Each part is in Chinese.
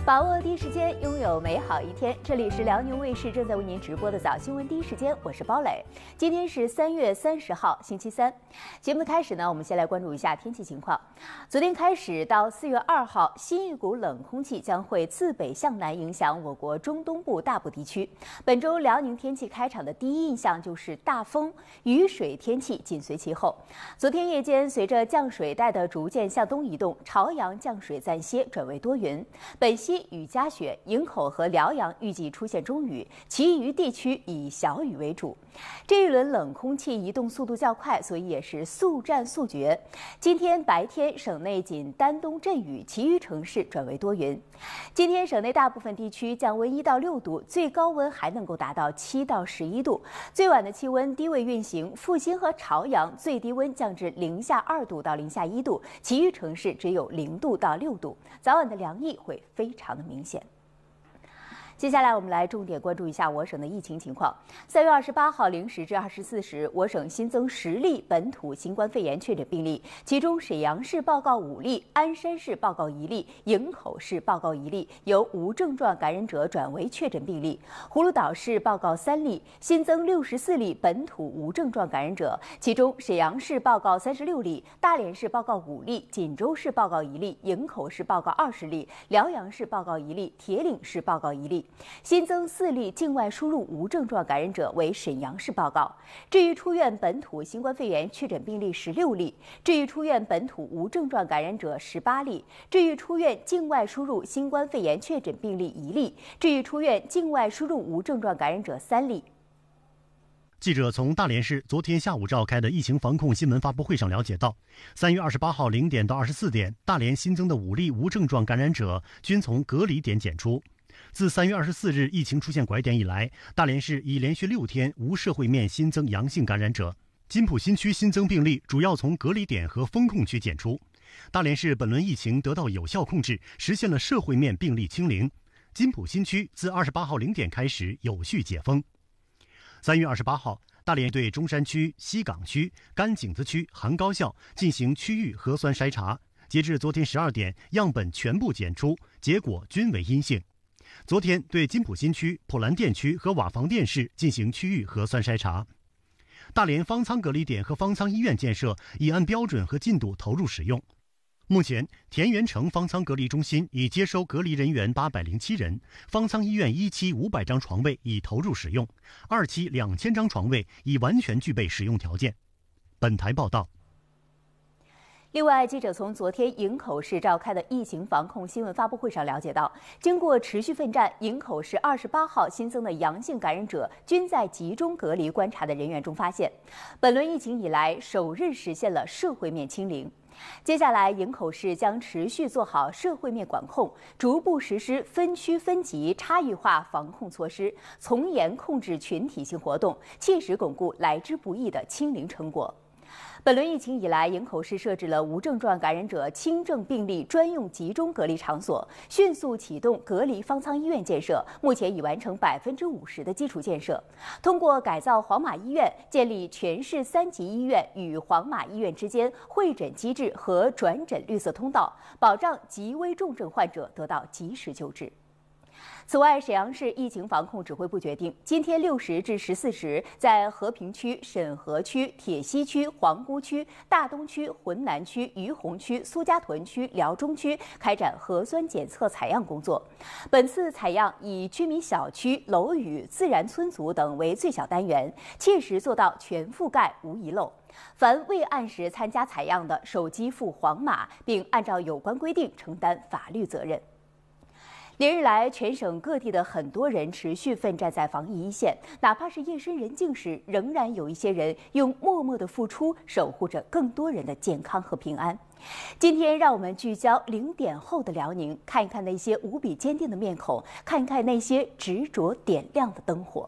把握第一时间，拥有美好一天。这里是辽宁卫视正在为您直播的早新闻第一时间，我是包磊。今天是3月30号，星期三。节目的开始呢，我们先来关注一下天气情况。昨天开始到4月2号，新一股冷空气将会自北向南影响我国中东部大部地区。本周辽宁天气开场的第一印象就是大风、雨水天气紧随其后。昨天夜间，随着降水带的逐渐向东移动，朝阳降水暂歇，转为多云。本溪雨夹雪，营口和辽阳预计出现中雨，其余地区以小雨为主。这一轮冷空气移动速度较快，所以也是速战速决。今天白天省内仅丹东阵雨，其余城市转为多云。今天省内大部分地区降温1到6度，最高温还能够达到7到11度。最晚的气温低位运行，阜新和朝阳最低温降至零下2度到零下1度，其余城市只有0度到6度。早晚的凉意会非常的明显。接下来我们来重点关注一下我省的疫情情况。3月28号0时至24时，我省新增10例本土新冠肺炎确诊病例，其中沈阳市报告5例，鞍山市报告1例，营口市报告1例，由无症状感染者转为确诊病例。葫芦岛市报告3例，新增64例本土无症状感染者，其中沈阳市报告36例，大连市报告5例，锦州市报告1例，营口市报告20例，辽阳市报告1例，铁岭市报告1例。新增4例境外输入无症状感染者为沈阳市报告。至于出院本土新冠肺炎确诊病例16例，至于出院本土无症状感染者18例，至于出院境外输入新冠肺炎确诊病例1例，至于出院境外输入无症状感染者3例。 记者从大连市昨天下午召开的疫情防控新闻发布会上了解到，3月28号0点到24点，大连新增的5例无症状感染者均从隔离点检出。自3月24日疫情出现拐点以来，大连市已连续6天无社会面新增阳性感染者。金浦新区新增病例主要从隔离点和风控区检出。大连市本轮疫情得到有效控制，实现了社会面病例清零。金浦新区自28号0点开始有序解封。3月28号，大连对中山区、西岗区、甘井子区、韩高校进行区域核酸筛查，截至昨天12点，样本全部检出，结果均为阴性。昨天对金浦新区、普兰店区和瓦房店市进行区域核酸筛查。大连方舱隔离点和方舱医院建设已按标准和进度投入使用。目前，田园城方舱隔离中心已接收隔离人员807人，方舱医院1期500张床位已投入使用，2期2000张床位已完全具备使用条件。本台报道。 另外，记者从昨天营口市召开的疫情防控新闻发布会上了解到，经过持续奋战，营口市28号新增的阳性感染者均在集中隔离观察的人员中发现。本轮疫情以来，首日实现了社会面清零。接下来，营口市将持续做好社会面管控，逐步实施分区分级差异化防控措施，从严控制群体性活动，切实巩固来之不易的清零成果。本轮疫情以来，营口市设置了无症状感染者轻症病例专用集中隔离场所，迅速启动隔离方舱医院建设，目前已完成50%的基础建设。通过改造黄码医院，建立全市3级医院与黄码医院之间会诊机制和转诊绿色通道，保障极危重症患者得到及时救治。此外，沈阳市疫情防控指挥部决定，今天6时至14时，在和平区、沈河区、铁西区、皇姑区、大东区、浑南区、于洪区、苏家屯区、辽中区开展核酸检测采样工作。本次采样以居民小区、楼宇、自然村组等为最小单元，切实做到全覆盖无遗漏。凡未按时参加采样的，受激付黄码，并按照有关规定承担法律责任。连日来，全省各地的很多人持续奋战在防疫一线，哪怕是夜深人静时，仍然有一些人用默默的付出，守护着更多人的健康和平安。今天，让我们聚焦0点后的辽宁，看一看那些无比坚定的面孔，看一看那些执着点亮的灯火。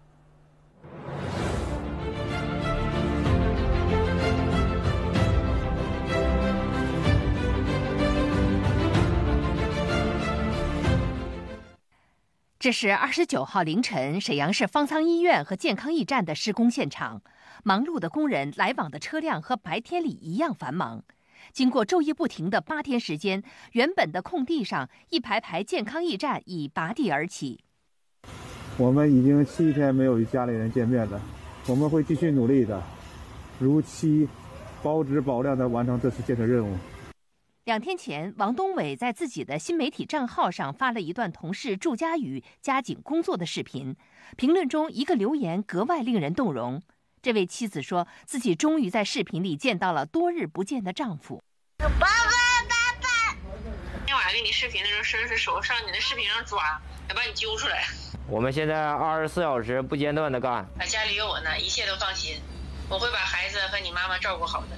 这是29号凌晨沈阳市方舱医院和健康驿站的施工现场，忙碌的工人来往的车辆和白天里一样繁忙。 经过昼夜不停的8天时间，原本的空地上一排排健康驿站已拔地而起。 我们已经7天没有与家里人见面了，我们会继续努力的，如期保质保量地完成这次建设任务。 2天前，王东伟在自己的新媒体账号上发了一段同事祝家宇加紧工作的视频，评论中一个留言格外令人动容。这位妻子说，自己终于在视频里见到了多日不见的丈夫。 爸爸，爸爸！今天晚上给你视频的时候，是手上你的视频上抓，要把你揪出来。 我们现在24小时不间断的干。 家里有我呢，一切都放心，我会把孩子和你妈妈照顾好的。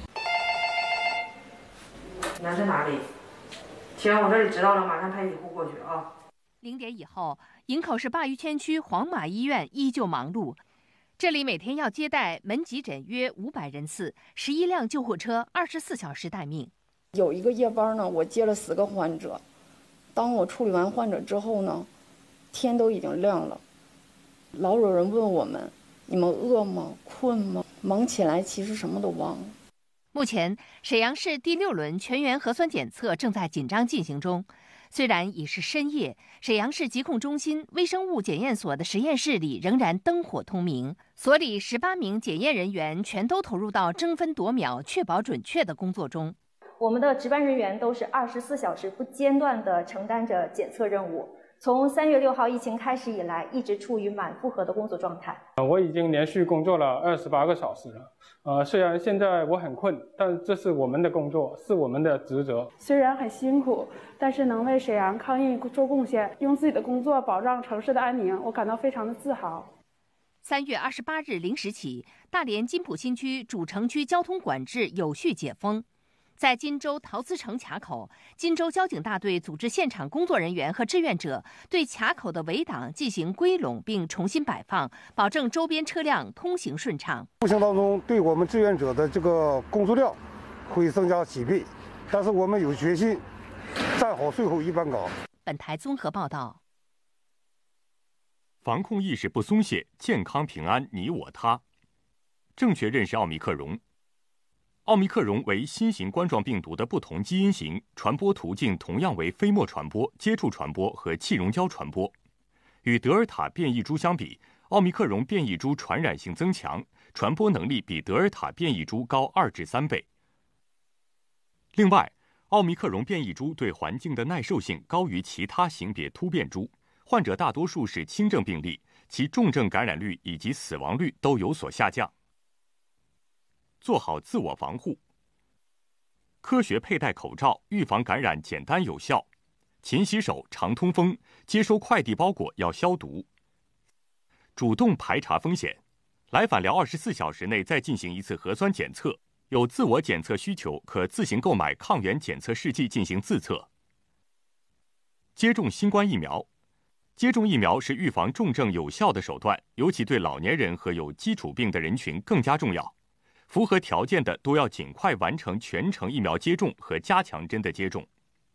你在哪里？行，我这里知道了，马上派医护过去啊。 0点以后，营口市鲅鱼圈区黄马医院依旧忙碌，这里每天要接待门急诊约500人次，11辆救护车24小时待命。 有一个夜班呢，我接了4个患者。当我处理完患者之后呢，天都已经亮了。老有人问我们：“你们饿吗？困吗？”忙起来其实什么都忘了。 目前，沈阳市第6轮全员核酸检测正在紧张进行中。虽然已是深夜，沈阳市疾控中心微生物检验所的实验室里仍然灯火通明，所里18名检验人员全都投入到争分夺秒、确保准确的工作中。 我们的值班人员都是24小时不间断地承担着检测任务。从3月6号疫情开始以来，一直处于满负荷的工作状态。 我已经连续工作了28个小时了。虽然现在我很困，但这是我们的工作，是我们的职责。 虽然很辛苦，但是能为沈阳抗疫做贡献，用自己的工作保障城市的安宁，我感到非常的自豪。 3月28日0时起，大连金浦新区主城区交通管制有序解封。在金州陶瓷城卡口，金州交警大队组织现场工作人员和志愿者对卡口的围挡进行归拢并重新摆放，保证周边车辆通行顺畅。 过程当中，对我们志愿者的这个工作量会增加几倍，但是我们有决心站好最后一班岗。 本台综合报道。 防控意识不松懈，健康平安你我他。正确认识奥密克戎。奥密克戎为新型冠状病毒的不同基因型，传播途径同样为飞沫传播、接触传播和气溶胶传播。与德尔塔变异株相比，奥密克戎变异株传染性增强，传播能力比德尔塔变异株高2至3倍。另外，奥密克戎变异株对环境的耐受性高于其他型别突变株，患者大多数是轻症病例，其重症感染率以及死亡率都有所下降。做好自我防护，科学佩戴口罩，预防感染简单有效。勤洗手，常通风，接收快递包裹要消毒。主动排查风险，来返寮24小时内再进行一次核酸检测。有自我检测需求，可自行购买抗原检测试剂进行自测。接种新冠疫苗，接种疫苗是预防重症有效的手段，尤其对老年人和有基础病的人群更加重要。符合条件的都要尽快完成全程疫苗接种和加强针的接种。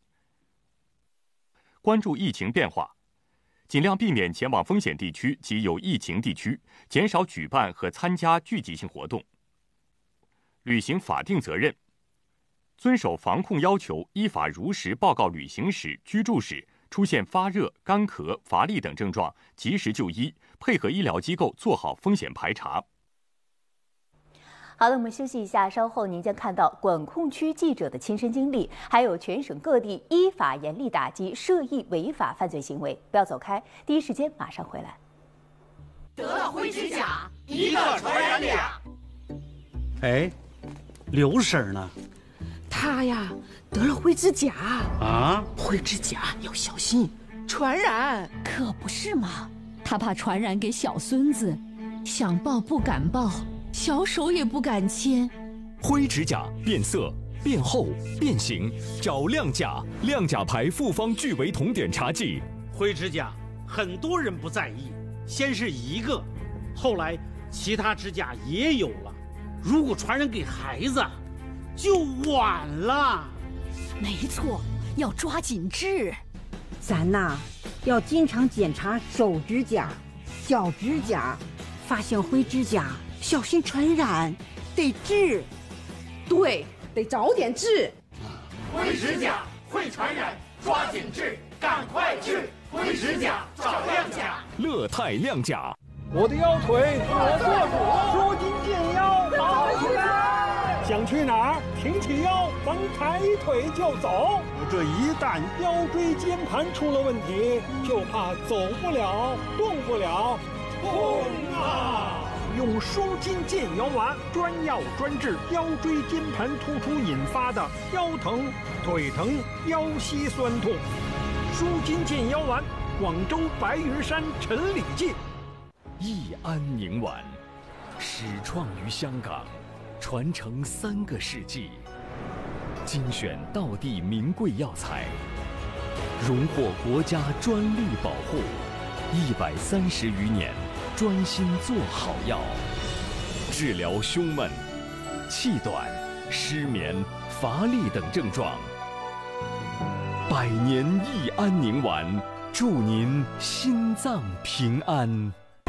关注疫情变化，尽量避免前往风险地区及有疫情地区，减少举办和参加聚集性活动。履行法定责任，遵守防控要求，依法如实报告旅行史、居住史，出现发热、干咳、乏力等症状，及时就医，配合医疗机构做好风险排查。 好的，我们休息一下，稍后您将看到管控区记者的亲身经历，还有全省各地依法严厉打击涉疫违法犯罪行为。不要走开，第一时间马上回来。 得了灰指甲，一个传染俩。 哎，刘婶呢？ 她呀，得了灰指甲啊！ 灰指甲要小心，传染。 可不是嘛，她怕传染给小孙子，想抱不敢抱。小手也不敢牵。 灰指甲变色、变厚、变形，找亮甲，亮甲牌复方聚维酮碘茶剂。 灰指甲很多人不在意，先是一个，后来其他指甲也有了。如果传染给孩子，就晚了。 没错，要抓紧治。 咱呐，要经常检查手指甲、脚指甲，发现灰指甲。小心传染，得治。 对，得早点治。 灰指甲会传染，抓紧治，赶快治！灰指甲找亮甲。 乐泰亮甲。 我的腰腿我做主，舒筋健腰好起来。想去哪儿？挺起腰，咱抬腿就走。这一旦腰椎间盘出了问题，就怕走不了，动不了，痛啊！用舒筋健腰丸，专药专治腰椎间盘突出引发的腰疼、腿疼、腰膝酸痛。舒筋健腰丸，广州白云山陈李记。 益安宁丸，始创于香港，传承3个世纪，精选道地名贵药材，荣获国家专利保护，130余年，专心做好药，治疗胸闷、气短、失眠、乏力等症状。100年益安宁丸，祝您心脏平安。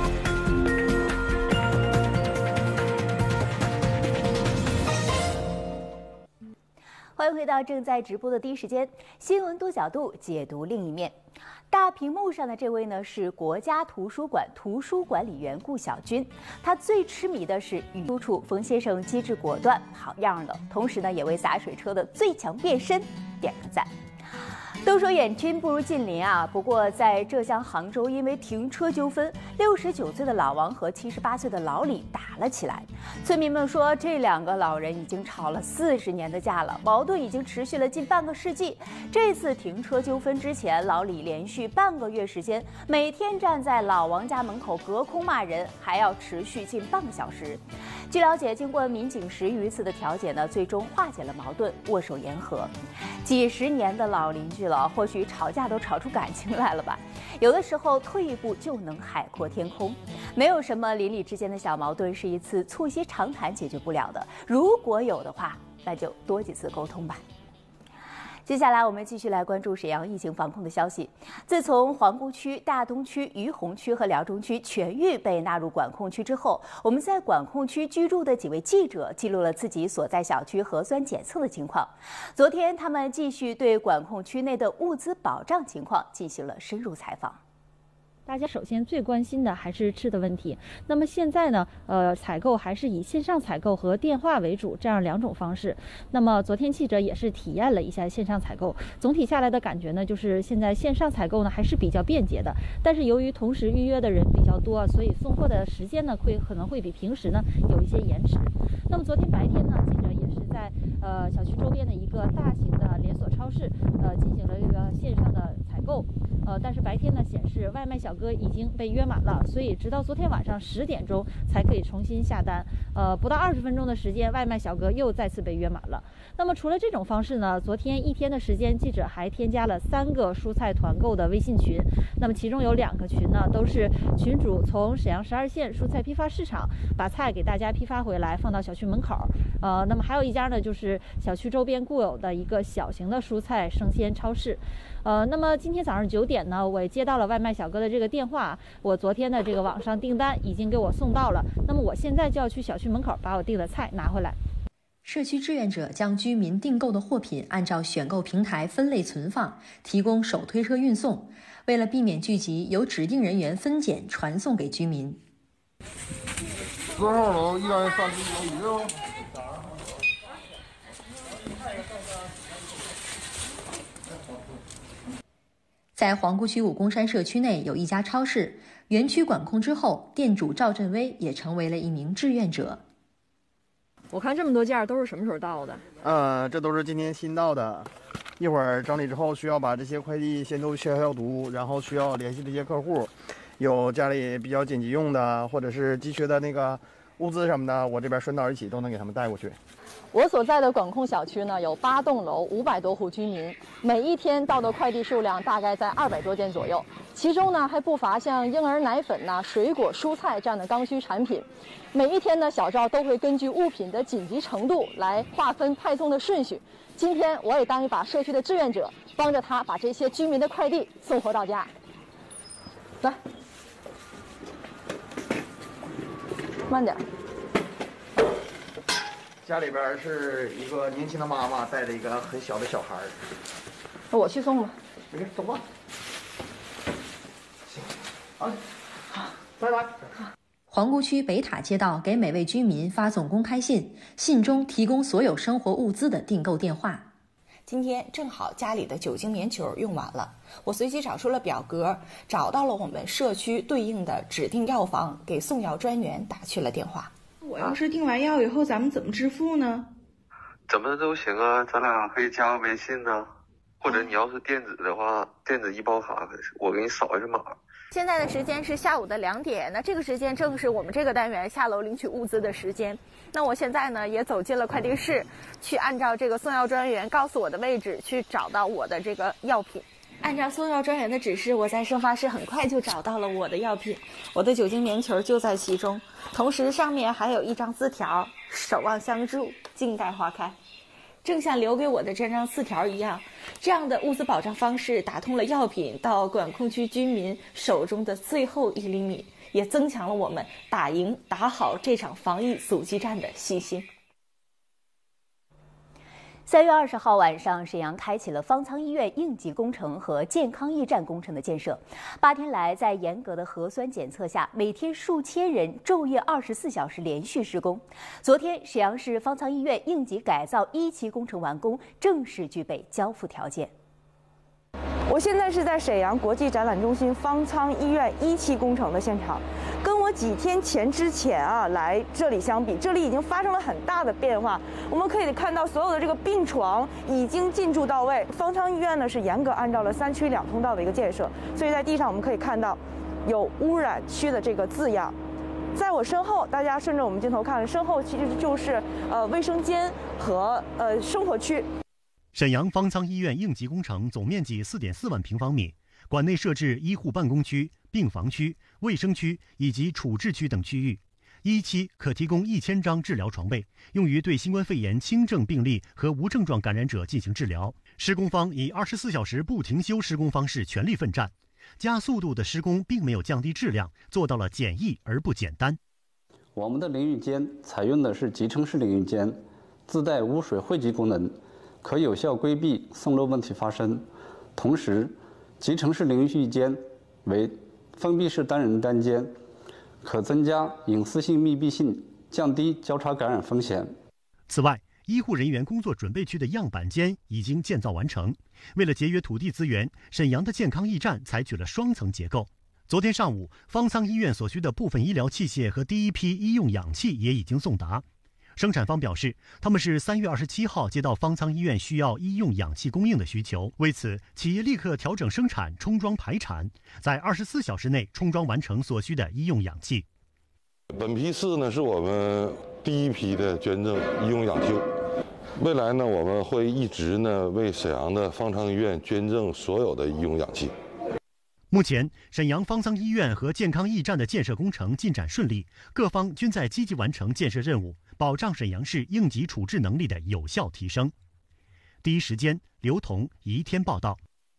欢迎回到正在直播的第一时间新闻多角度解读另一面。大屏幕上的这位呢是国家图书馆图书管理员顾晓军，他最痴迷的是语出处冯先生机智果断好样的，同时呢也为洒水车的最强变身点个赞。都说远亲不如近邻啊，不过在浙江杭州，因为停车纠纷，69岁的老王和78岁的老李打了起来。村民们说，这2个老人已经吵了40年的架了，矛盾已经持续了近半个世纪。这次停车纠纷之前，老李连续半个月时间，每天站在老王家门口隔空骂人，还要持续近半个小时。据了解，经过民警10余次的调解呢，最终化解了矛盾，握手言和。几十年的老邻居了，或许吵架都吵出感情来了吧？有的时候退一步就能海阔天空，没有什么邻里之间的小矛盾是一次促膝长谈解决不了的。如果有的话，那就多几次沟通吧。接下来我们继续来关注沈阳疫情防控的消息。自从皇姑区、大东区、于洪区和辽中区全域被纳入管控区之后，我们在管控区居住的几位记者记录了自己所在小区核酸检测的情况。昨天，他们继续对管控区内的物资保障情况进行了深入采访。 大家首先最关心的还是吃的问题。那么现在呢，采购还是以线上采购和电话为主，这样2种方式。那么昨天记者也是体验了一下线上采购，总体下来的感觉呢，就是现在线上采购呢还是比较便捷的，但是由于同时预约的人比较多，所以送货的时间呢可能会比平时呢有一些延迟。那么昨天白天呢，记者也是在小区周边的一个大型的连锁超市进行了这个线上的采购。但是白天呢显示外卖小哥已经被约满了，所以直到昨天晚上10点钟才可以重新下单。不到20分钟的时间，外卖小哥又再次被约满了。那么除了这种方式呢，昨天1天的时间，记者还添加了3个蔬菜团购的微信群。那么其中有2个群呢，都是群主从沈阳12县蔬菜批发市场把菜给大家批发回来，放到小区门口。那么还有一家呢，就是小区周边固有的一个小型的蔬菜生鲜超市。那么今天早上9点呢，我也接到了外卖小哥的这个电话，我昨天的这个网上订单已经给我送到了，那么我现在就要去小区门口把我订的菜拿回来。 社区志愿者将居民订购的货品按照选购平台分类存放，提供手推车运送。为了避免聚集，由指定人员分拣传送给居民。 多少楼？意大利饭有鱼哦。 在皇姑区武功山社区内有一家超市，园区管控之后，店主赵振威也成为了一名志愿者。 我看这么多件都是什么时候到的？ 这都是今天新到的，一会儿整理之后需要把这些快递先都消毒，然后需要联系这些客户，有家里比较紧急用的或者是急缺的那个物资什么的，我这边顺道一起都能给他们带过去。 我所在的管控小区呢，有8栋楼，500多户居民，每一天到的快递数量大概在200多件左右，其中呢还不乏像婴儿奶粉呐、水果、蔬菜这样的刚需产品。每一天呢，小赵都会根据物品的紧急程度来划分派送的顺序。今天我也当一把社区的志愿者，帮着他把这些居民的快递送货到家。来，慢点。 家里边是一个年轻的妈妈带着一个很小的小孩。 那我去送吧。 走吧。好，拜拜。 皇姑区北塔街道给每位居民发送公开信，信中提供所有生活物资的订购电话。 今天正好家里的酒精棉球用完了，我随即找出了表格，找到了我们社区对应的指定药房，给送药专员打去了电话。 我要是订完药以后，咱们怎么支付呢？ 怎么都行啊，咱俩可以加个微信呢，或者你要是电子的话，电子医保卡，我给你扫一下码。 现在的时间是下午的2点，那这个时间正是我们这个单元下楼领取物资的时间。那我现在呢也走进了快递室，去按照这个送药专员告诉我的位置去找到我的这个药品。按照送药专员的指示，我在收发室很快就找到了我的药品，我的酒精棉球就在其中，同时上面还有一张字条：守望相助，静待花开。正像留给我的这张字条一样，这样的物资保障方式打通了药品到管控区居民手中的最后1厘米，也增强了我们打赢打好这场防疫阻击战的信心。 3月20号晚上，沈阳开启了方舱医院应急工程和健康驿站工程的建设。8天来，在严格的核酸检测下，每天数千人昼夜24小时连续施工。昨天，沈阳市方舱医院应急改造1期工程完工，正式具备交付条件。 我现在是在沈阳国际展览中心方舱医院1期工程的现场，跟我几天之前来这里相比，这里已经发生了很大的变化。我们可以看到，所有的这个病床已经进驻到位。方舱医院呢是严格按照了3区2通道的一个建设，所以在地上我们可以看到有污染区的这个字样。在我身后，大家顺着我们镜头看，身后其实就是卫生间和生活区。 沈阳方舱医院应急工程总面积4.4万平方米，馆内设置医护办公区、病房区、卫生区以及处置区等区域。1期可提供1000张治疗床位，用于对新冠肺炎轻症病例和无症状感染者进行治疗。施工方以24小时不停休施工方式全力奋战，加速度的施工并没有降低质量，做到了简易而不简单。 我们的淋浴间采用的是集成式淋浴间，自带污水汇集功能，可有效规避渗漏问题发生。同时，集成式淋浴间为封闭式单人单间，可增加隐私性密闭性，降低交叉感染风险。 此外，医护人员工作准备区的样板间已经建造完成。为了节约土地资源，沈阳的健康驿站采取了双层结构。昨天上午，方舱医院所需的部分医疗器械和第一批医用氧气也已经送达。生产方表示，他们是3月27号接到方舱医院需要医用氧气供应的需求，为此，企业立刻调整生产、冲装排产，在24小时内冲装完成所需的医用氧气。 本批次呢是我们第一批的捐赠医用氧气，未来呢我们会一直呢为沈阳的方舱医院捐赠所有的医用氧气。 目前，沈阳方舱医院和健康驿站的建设工程进展顺利，各方均在积极完成建设任务，保障沈阳市应急处置能力的有效提升。第一时间，刘彤、宜天报道。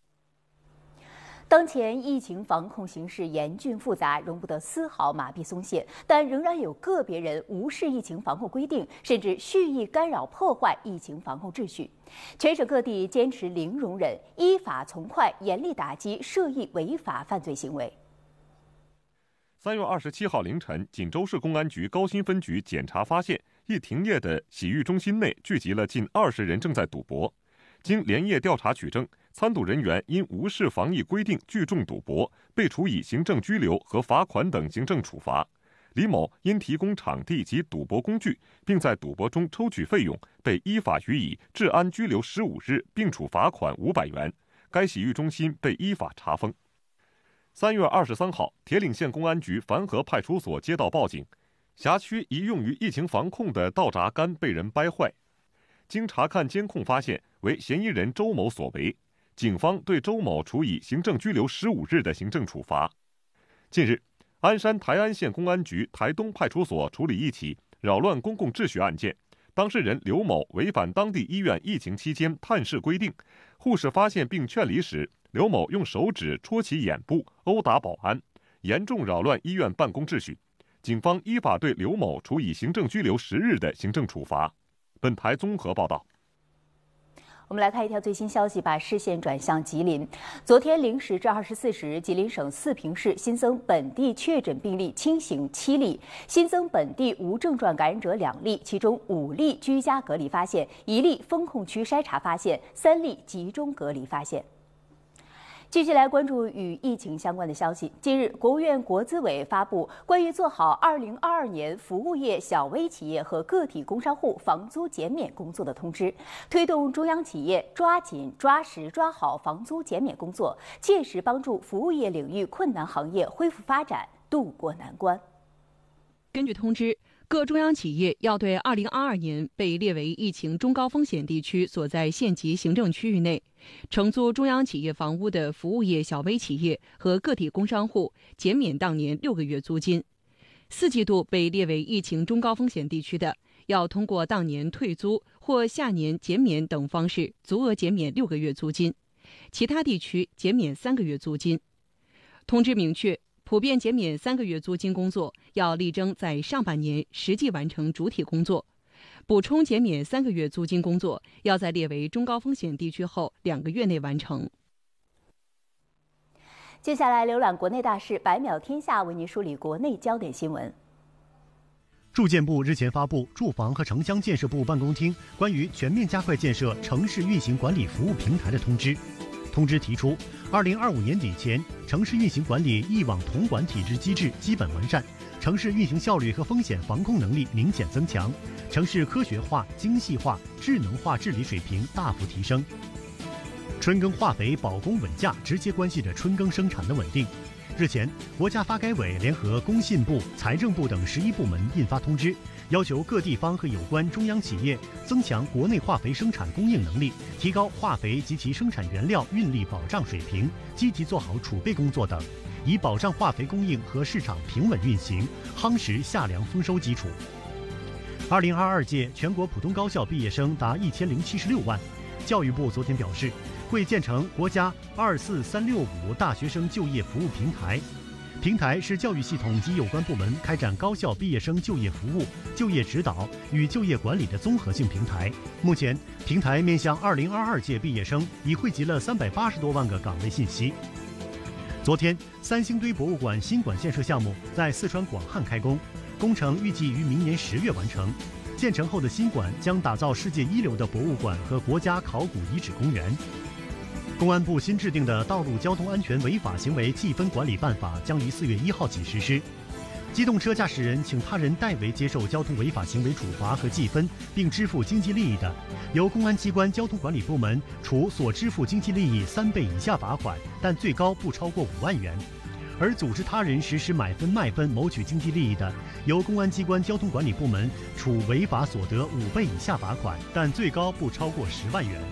当前疫情防控形势严峻复杂，容不得丝毫麻痹松懈，但仍然有个别人无视疫情防控规定，甚至蓄意干扰破坏疫情防控秩序。全省各地坚持零容忍，依法从快，严厉打击涉疫违法犯罪行为。 3月27号凌晨，锦州市公安局高新分局检查发现，一停业的洗浴中心内聚集了近20人正在赌博。经连夜调查取证，参赌人员因无视防疫规定聚众赌博，被处以行政拘留和罚款等行政处罚。李某因提供场地及赌博工具，并在赌博中抽取费用，被依法予以治安拘留15日，并处罚款500元。该洗浴中心被依法查封。3月23号，铁岭县公安局樊河派出所接到报警，辖区一用于疫情防控的道闸杆被人掰坏。经查看监控发现为嫌疑人周某所为，警方对周某处以行政拘留15日的行政处罚。近日，鞍山台安县公安局台东派出所处理一起扰乱公共秩序案件，当事人刘某违反当地医院疫情期间探视规定，护士发现并劝离时，刘某用手指戳其眼部，殴打保安，严重扰乱医院办公秩序。警方依法对刘某处以行政拘留10日的行政处罚。 本台综合报道。 我们来看一条最新消息，把视线转向吉林。昨天0时至24时，吉林省四平市新增本地确诊病例轻型7例，新增本地无症状感染者2例，其中5例居家隔离发现，1例封控区筛查发现，3例集中隔离发现。继续来关注与疫情相关的消息。近日，国务院国资委发布关于做好2022年服务业小微企业和个体工商户房租减免工作的通知，推动中央企业抓紧抓实抓好房租减免工作，切实帮助服务业领域困难行业恢复发展，渡过难关。 根据通知，各中央企业要对2022年被列为疫情中高风险地区所在县级行政区域内承租中央企业房屋的服务业小微企业和个体工商户减免当年6个月租金；4季度被列为疫情中高风险地区的，要通过当年退租或下年减免等方式足额减免6个月租金，其他地区减免3个月租金。通知明确，普遍减免3个月租金工作要力争在上半年实际完成主体工作，补充减免3个月租金工作要在列为中高风险地区后2个月内完成。 接下来浏览国内大事，100秒天下为您梳理国内焦点新闻。 住建部日前发布住房和城乡建设部办公厅关于全面加快建设城市运行管理服务平台的通知。通知提出，2025年底前，城市运行管理一网统管体制机制基本完善，城市运行效率和风险防控能力明显增强，城市科学化、精细化、智能化治理水平大幅提升。春耕化肥保供稳价直接关系着春耕生产的稳定。日前，国家发改委联合工信部、财政部等11部门印发通知，要求各地方和有关中央企业增强国内化肥生产供应能力，提高化肥及其生产原料运力保障水平，积极做好储备工作等，以保障化肥供应和市场平稳运行，夯实夏粮丰收基础。2022届全国普通高校毕业生达1076万。教育部昨天表示，会建成国家24365大学生就业服务平台。平台是教育系统及有关部门开展高校毕业生就业服务、就业指导与就业管理的综合性平台。目前，平台面向2022届毕业生已汇集了380多万个岗位信息。昨天，三星堆博物馆新馆建设项目在四川广汉开工，工程预计于明年10月完成。建成后的新馆将打造世界一流的博物馆和国家考古遗址公园。公安部新制定的《道路交通安全违法行为记分管理办法》将于4月1号起实施。机动车驾驶人请他人代为接受交通违法行为处罚和记分，并支付经济利益的，由公安机关交通管理部门处所支付经济利益3倍以下罚款，但最高不超过5万元。而组织他人实施买分卖分谋取经济利益的，由公安机关交通管理部门处违法所得5倍以下罚款，但最高不超过10万元。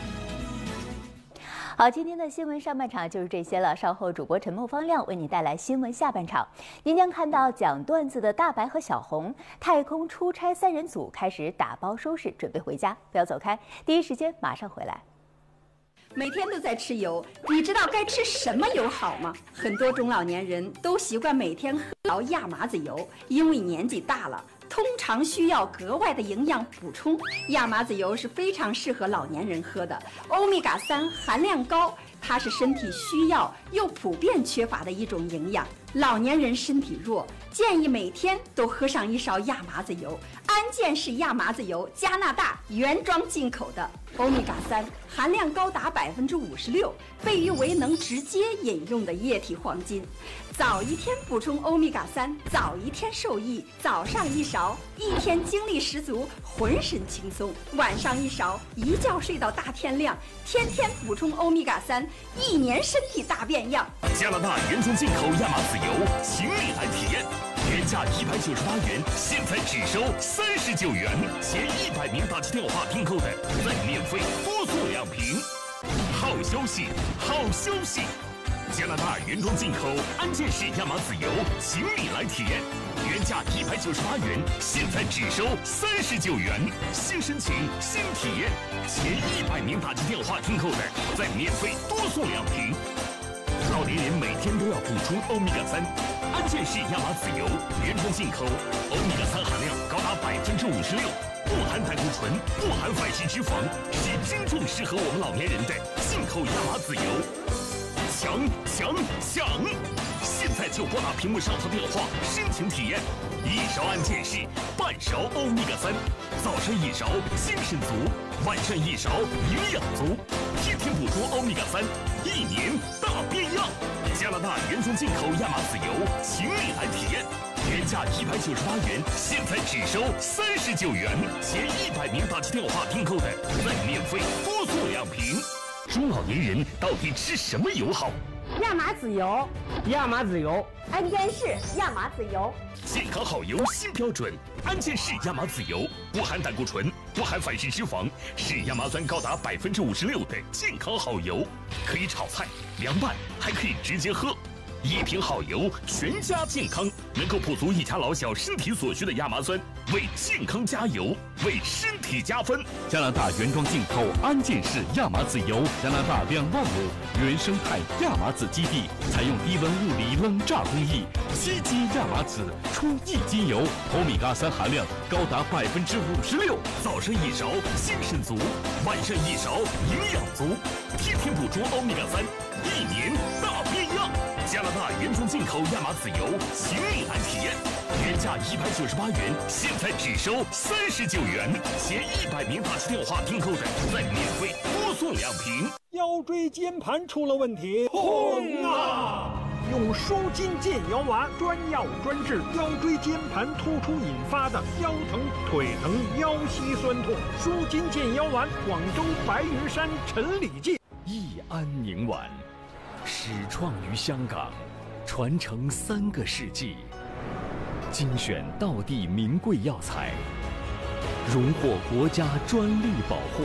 好，今天的新闻上半场就是这些了。稍后主播陈梦方亮为你带来新闻下半场，您将看到讲段子的大白和小红，太空出差3人组开始打包收拾，准备回家。不要走开，第一时间马上回来。 每天都在吃油，你知道该吃什么油好吗？很多中老年人都习惯每天喝亚麻籽油，因为年纪大了，通常需要格外的营养补充。亚麻籽油是非常适合老年人喝的，欧米伽3含量高，它是身体需要又普遍缺乏的一种营养。老年人身体弱，建议每天都喝上1勺亚麻籽油。安健式亚麻籽油，加拿大原装进口的，欧米伽3含量高达56%，被誉为能直接饮用的液体黄金。早一天补充欧米伽3，早一天受益。早上1勺，一天精力十足，浑身轻松；晚上1勺，一觉睡到大天亮。天天补充欧米伽3，1年身体大变样。 加拿大原装进口亚麻籽油，请你来体验。原价198元，现在只收39元。前100名打起电话订购的，再免费多送2瓶。好消息，好消息！加拿大原装进口安健式亚麻籽油，请你来体验。原价198元，现在只收39元。新申请，新体验。前100名打起电话订购的，再免费多送2瓶。老年人每天都要补充欧米伽3，安健式亚麻籽油原装进口，欧米伽3含量高达56%，不含胆固醇，不含反式脂肪，是真正适合我们老年人的进口亚麻籽油。抢！现在就拨打屏幕上方电话申请体验。1勺安健士，半勺欧米伽3，早上1勺精神足，晚上1勺营养足，天天捕捉欧米伽3，1年大变样。加拿大原装进口亚麻籽油，请你来体验。原价198元，现在只收39元。前100名打起电话订购的，再免费多送2瓶。中老年人到底吃什么油好？ 亚麻籽油，亚麻籽油， 安健士亚麻籽油， 健康好油新标准。安健士亚麻籽油不含胆固醇，不含反式脂肪，是亚麻酸高达56%的健康好油，可以炒菜、凉拌，还可以直接喝。1瓶好油，全家健康，能够补足一家老小身体所需的亚麻酸，为健康加油，为身体加分。加拿大原装进口安健士亚麻籽油，加拿大2万亩原生态亚麻籽基地，采用低温物理冷榨工艺，7斤亚麻籽出1斤油，欧米伽3含量高达56%。早上1勺精神足，晚上1勺营养足，天天捕捉欧米伽3，1年大变样。加拿大原装进口亚麻籽油，请你来体验。原价198元，现在只收39元。前100名打起电话订购的，再免费多送2瓶。 腰椎间盘出了问题，轰啊！用舒筋健腰丸，专药专治腰椎间盘突出引发的腰疼、腿疼、腰膝酸痛。舒筋健腰丸，广州白云山陈李记。 益安宁丸。始创于香港，传承3个世纪，精选道地名贵药材，荣获国家专利保护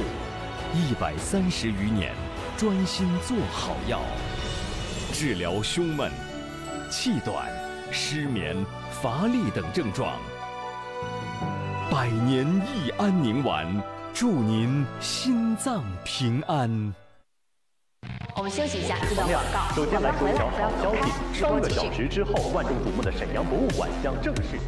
，130余年，专心做好药，治疗胸闷、气短、失眠、乏力等症状。100年益安宁丸，祝您心脏平安。 我们休息一下，这段广告。 首先来说一条好消息，3个小时之后，万众瞩目的沈阳博物馆将正式。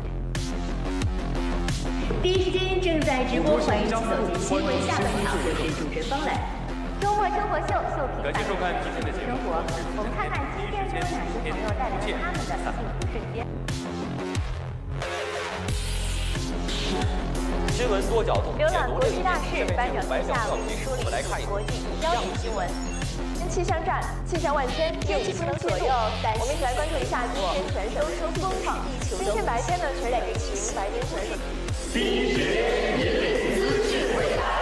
第一时间正在直播，欢迎走进新闻下半场，我是主持人方磊。周末生活秀，秀品感受今天的生活。我们看看今天都有哪些朋友带来他们的幸福瞬间。 新闻多角度， 浏览国际大事，翻转天下，为您梳理国际焦点新闻。气象站，气象万千，天气不能左右。我们一起来关注一下今天全省风放地球。今天白天呢，全省晴，白天全省。 第一时间引领资讯未来。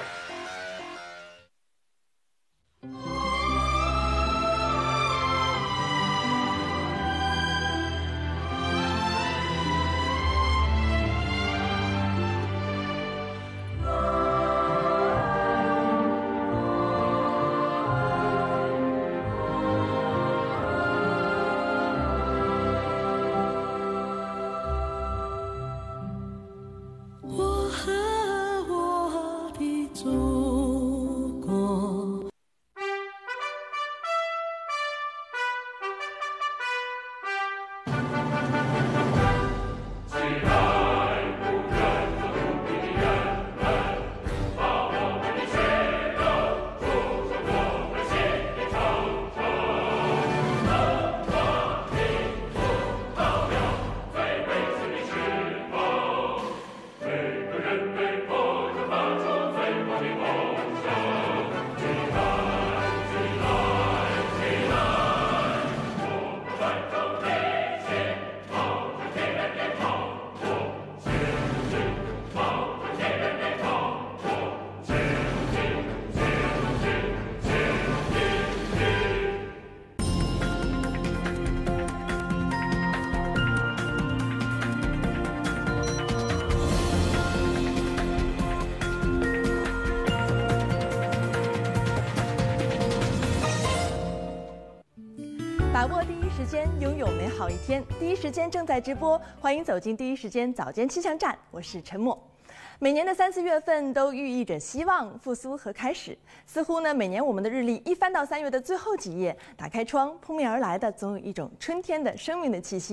把握第一时间，拥有美好一天。第一时间正在直播，欢迎走进第一时间早间气象站，我是陈默。每年的3、4月份都寓意着希望、复苏和开始。似乎呢，每年我们的日历一翻到3月的最后几页，打开窗，扑面而来的总有一种春天的生命的气息。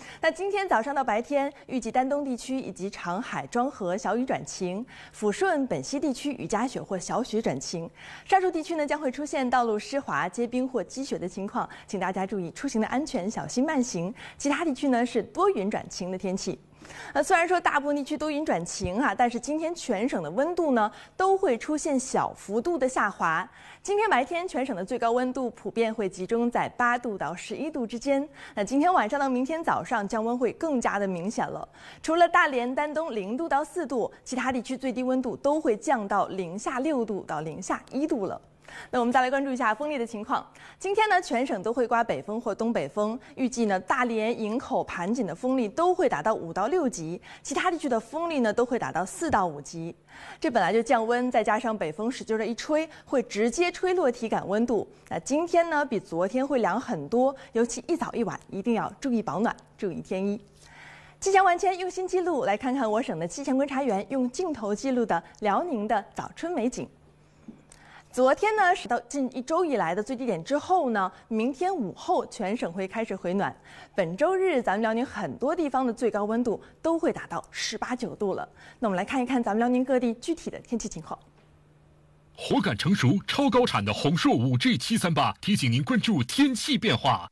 那今天早上到白天，预计丹东地区以及长海、庄河小雨转晴，抚顺、本溪地区雨夹雪或小雪转晴。上述地区呢将会出现道路湿滑、结冰或积雪的情况，请大家注意出行的安全，小心慢行。其他地区呢是多云转晴的天气。虽然说大部分地区多云转晴但是今天全省的温度呢都会出现小幅度的下滑。今天白天全省的最高温度普遍会集中在8度到11度之间。那今天晚上到明天早上降温会更加的明显了。除了大连、丹东0度到4度，其他地区最低温度都会降到零下6度到零下1度了。那我们再来关注一下风力的情况。今天呢，全省都会刮北风或东北风，预计呢，大连、营口、盘锦的风力都会达到5到6级，其他地区的风力呢都会达到4到5级。这本来就降温，再加上北风使劲的一吹，会直接吹落体感温度。那今天呢，比昨天会凉很多，尤其一早一晚一定要注意保暖，注意添衣。气象万千用心记录，来看看我省的气象观察员用镜头记录的辽宁的早春美景。昨天呢是到近1周以来的最低点之后呢，明天午后全省会开始回暖。本周日咱们辽宁很多地方的最高温度都会达到18、19度了。那我们来看一看咱们辽宁各地具体的天气情况。 火感成熟、超高产的红硕 5G738提醒您关注天气变化。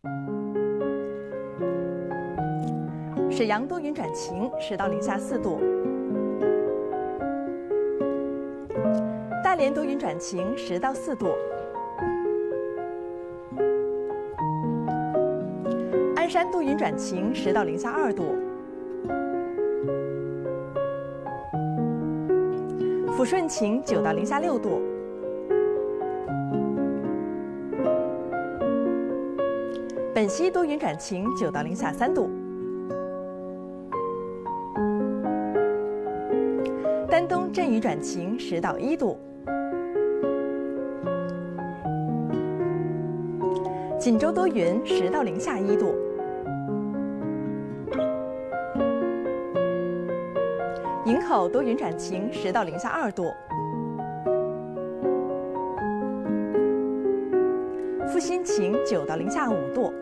沈阳多云转晴，10到零下4度。大连多云转晴，10到4度。鞍山多云转晴，10到零下2度。抚顺晴，9到零下6度。本溪多云转晴，9到零下3度。丹东阵雨转晴，10到1度。锦州多云，10到零下1度。营口多云转晴，10到零下2度。阜新晴，9到零下5度。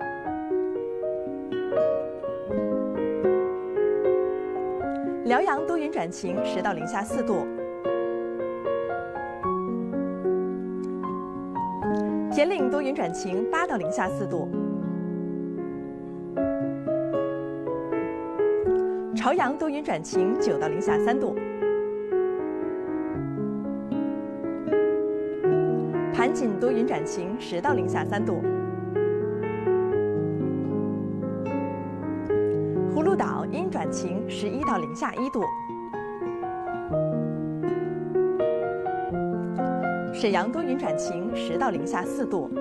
辽阳多云转晴，10到零下4度。田岭多云转晴，8到零下4度。朝阳多云转晴，9到零下3度。盘锦多云转晴，10到零下3度。葫芦岛阴转晴，11到零下1度。沈阳多云转晴，10到零下4度。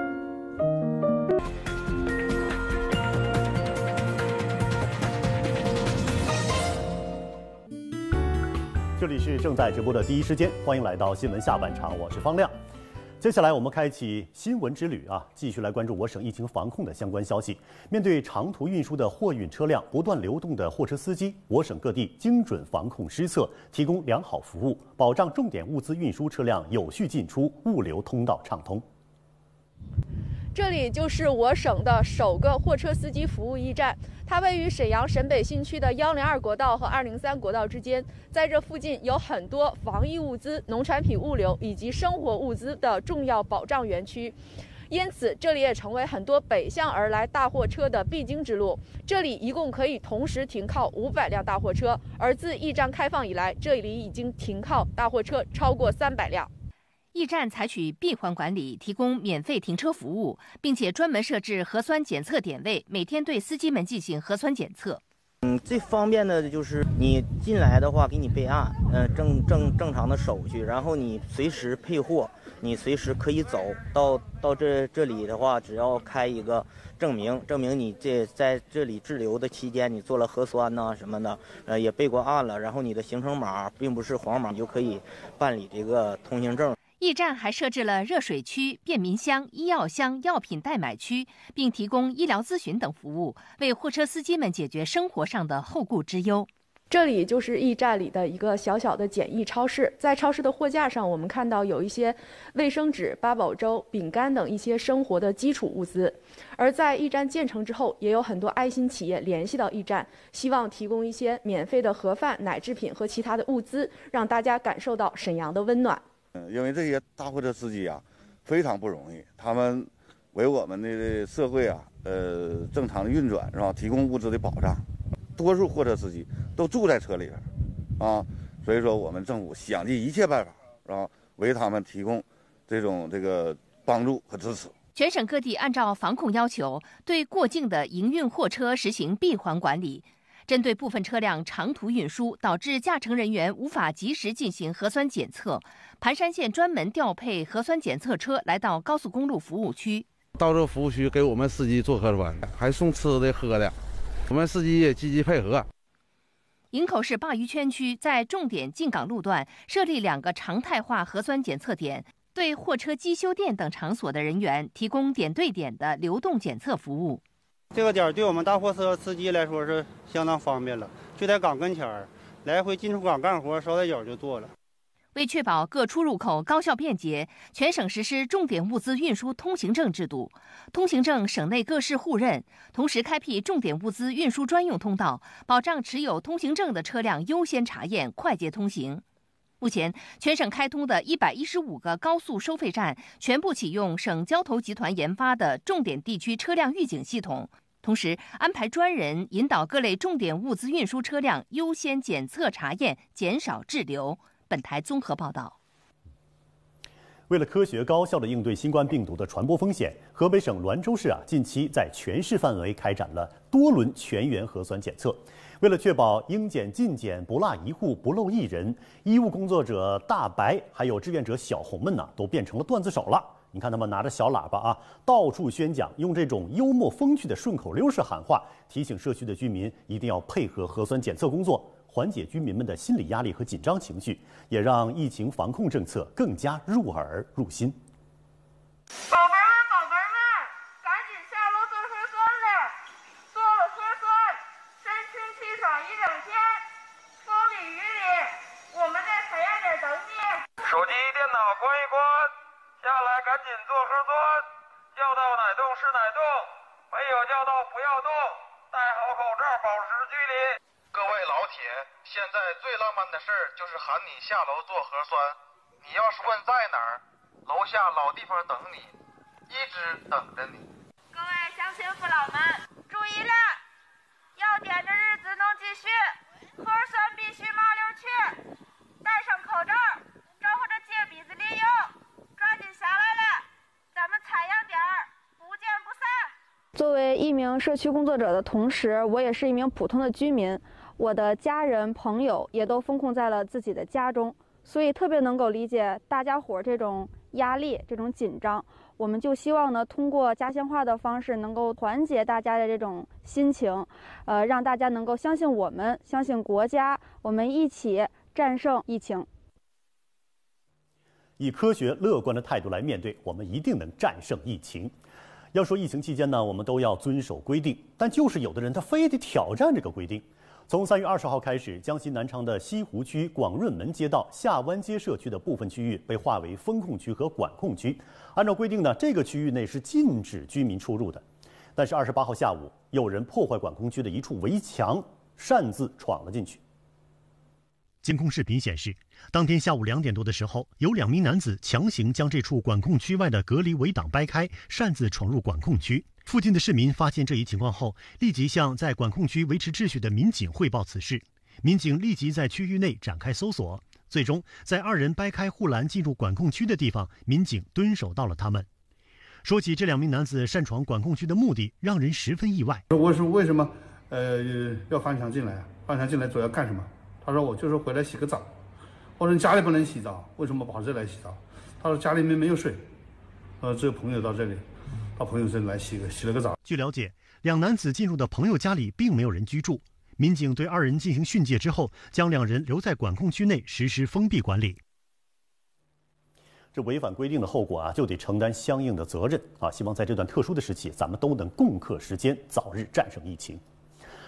这里是正在直播的第一时间，欢迎来到新闻下半场，我是方亮。接下来我们开启新闻之旅继续来关注我省疫情防控的相关消息。面对长途运输的货运车辆不断流动的货车司机，我省各地精准防控施策，提供良好服务，保障重点物资运输车辆有序进出，物流通道畅通。 这里就是我省的首个货车司机服务驿站，它位于沈阳沈北新区的102国道和203国道之间，在这附近有很多防疫物资、农产品物流以及生活物资的重要保障园区，因此这里也成为很多北向而来大货车的必经之路。这里一共可以同时停靠500辆大货车，而自驿站开放以来，这里已经停靠大货车超过300辆。 驿站采取闭环管理，提供免费停车服务，并且专门设置核酸检测点位，每天对司机们进行核酸检测。 最方便的就是你进来的话，给你备案，正常的手续，然后你随时配货，你随时可以走到这里的话，只要开一个证明你在这里滞留的期间，你做了核酸呐什么的，也备过案了，然后你的行程码并不是黄码，你就可以办理这个通行证。 驿站还设置了热水区、便民箱、医药箱、药品代买区，并提供医疗咨询等服务，为货车司机们解决生活上的后顾之忧。 这里就是驿站里的一个小小的简易超市，在超市的货架上，我们看到有一些卫生纸、八宝粥、饼干等一些生活的基础物资。而在驿站建成之后，也有很多爱心企业联系到驿站，希望提供一些免费的盒饭、奶制品和其他的物资，让大家感受到沈阳的温暖。 因为这些大货车司机啊，非常不容易，他们为我们的社会啊，正常的运转是吧，提供物资的保障。多数货车司机都住在车里边，啊，所以说我们政府想尽一切办法，然后为他们提供这个帮助和支持。 全省各地按照防控要求，对过境的营运货车实行闭环管理。针对部分车辆长途运输导致驾乘人员无法及时进行核酸检测，盘山县专门调配核酸检测车来到高速公路服务区。 到这服务区给我们司机做核酸，还送吃的喝的。我们司机也积极配合。 营口市鲅鱼圈区在重点进港路段设立2个常态化核酸检测点，对货车机修店等场所的人员提供点对点的流动检测服务。 这个点对我们大货车司机来说是相当方便了，就在港跟前儿，来回进出港干活捎带脚就做了。 为确保各出入口高效便捷，全省实施重点物资运输通行证制度，通行证省内各市互认，同时开辟重点物资运输专用通道，保障持有通行证的车辆优先查验、快捷通行。目前，全省开通的115个高速收费站全部启用省交投集团研发的重点地区车辆预警系统，同时安排专人引导各类重点物资运输车辆优先检测查验，减少滞留。本台综合报道。 为了科学高效地应对新冠病毒的传播风险，河北省滦州市近期在全市范围开展了多轮全员核酸检测。为了确保应检尽检，不落一户不漏一人，医务工作者大白还有志愿者小红们都变成了段子手了。你看他们拿着小喇叭到处宣讲，用这种幽默风趣的顺口溜式喊话，提醒社区的居民一定要配合核酸检测工作，缓解居民们的心理压力和紧张情绪，也让疫情防控政策更加入耳入心。 宝贝们，赶紧下楼做核酸了！做了核酸，神清气爽一整天，风里雨里，我们在采样点等你。 手机、电脑关一关，下来赶紧做核酸。叫到哪栋是哪栋，没有叫到不要动，戴好口罩，保持距离。 各位老铁，现在最浪漫的事儿就是喊你下楼做核酸。你要是问在哪儿，楼下老地方等你，一直等着你。 各位乡亲父老们，注意了，要点的日子能继续，核酸必须麻溜去，戴上口罩，招呼着借鼻子利用，抓紧下来了，咱们采样点儿，不见不散。 作为一名社区工作者的同时，我也是一名普通的居民。我的家人朋友也都封控在了自己的家中，所以特别能够理解大家伙这种压力、这种紧张。我们就希望呢，通过家乡话的方式，能够缓解大家的这种心情，让大家能够相信我们，相信国家，我们一起战胜疫情。 以科学乐观的态度来面对，我们一定能战胜疫情。要说疫情期间呢，我们都要遵守规定，但就是有的人他非得挑战这个规定。从3月20号开始，江西南昌的西湖区广润门街道下湾街社区的部分区域被划为封控区和管控区。按照规定呢，这个区域内是禁止居民出入的。但是28号下午，有人破坏管控区的一处围墙，擅自闯了进去。监控视频显示，当天下午2点多的时候，有2名男子强行将这处管控区外的隔离围挡掰开，擅自闯入管控区。附近的市民发现这一情况后，立即向在管控区维持秩序的民警汇报此事。民警立即在区域内展开搜索，最终在2人掰开护栏进入管控区的地方，民警蹲守到了他们。说起这2名男子擅闯管控区的目的，让人十分意外。 我说为什么要翻墙进来啊？翻墙进来主要干什么？他说我就是回来洗个澡。我说你家里不能洗澡，为什么跑这来洗澡？他说家里面没有水，只有朋友到这里。到朋友这里来洗了个澡。 据了解，2男子进入的朋友家里并没有人居住。民警对2人进行训诫之后，将2人留在管控区内实施封闭管理。这违反规定的后果就得承担相应的责任希望在这段特殊的时期，咱们都能共克时艰，早日战胜疫情。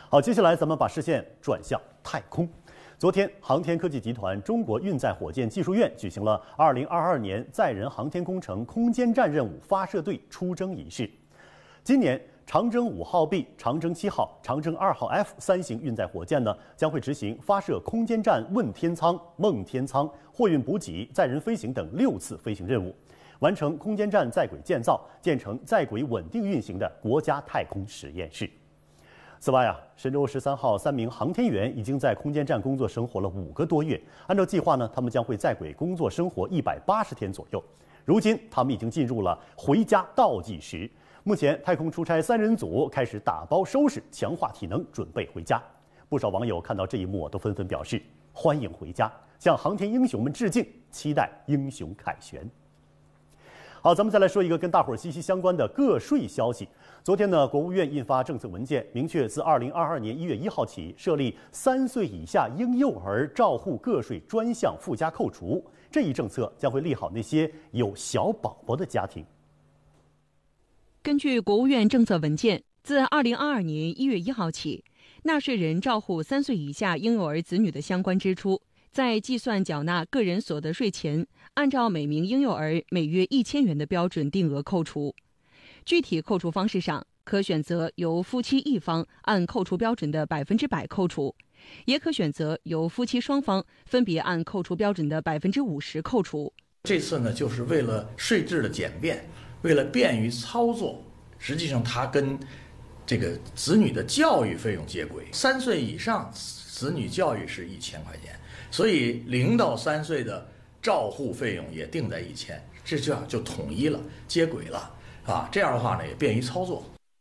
好，接下来咱们把视线转向太空。昨天，航天科技集团中国运载火箭技术院举行了2022年载人航天工程空间站任务发射队出征仪式。今年，长征5号 B、长征7号、长征2号 F 3型运载火箭呢，将会执行发射空间站问天舱、梦天舱、货运补给、载人飞行等6次飞行任务，完成空间站在轨建造，建成在轨稳定运行的国家太空实验室。此外神舟13号3名航天员已经在空间站工作生活了5个多月。按照计划呢，他们将会在轨工作生活180天左右。如今，他们已经进入了回家倒计时。目前，太空出差3人组开始打包收拾，强化体能，准备回家。不少网友看到这一幕，都纷纷表示欢迎回家，向航天英雄们致敬，期待英雄凯旋。好，咱们再来说一个跟大伙儿息息相关的个税消息。昨天呢，国务院印发政策文件，明确自2022年1月1号起设立3岁以下婴幼儿照护个税专项附加扣除。这一政策将会利好那些有小宝宝的家庭。 根据国务院政策文件，自2022年1月1号起，纳税人照护3岁以下婴幼儿子女的相关支出，在计算缴纳个人所得税前，按照每名婴幼儿每月1000元的标准定额扣除。具体扣除方式上，可选择由夫妻一方按扣除标准的100%扣除，也可选择由夫妻双方分别按扣除标准的50%扣除。 这次呢，就是为了税制的简便，为了便于操作，实际上它跟这个子女的教育费用接轨。3岁以上子女教育是1000块钱，所以0到3岁的照护费用也定在1000，这就统一了，接轨了。这样的话呢，也便于操作。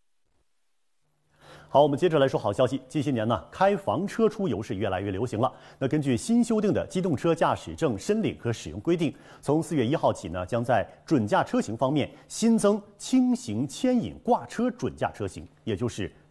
好，我们接着来说好消息。近些年呢，开房车出游是越来越流行了。那根据新修订的机动车驾驶证申领和使用规定，从4月1号起呢，将在准驾车型方面新增轻型牵引挂车准驾车型，也就是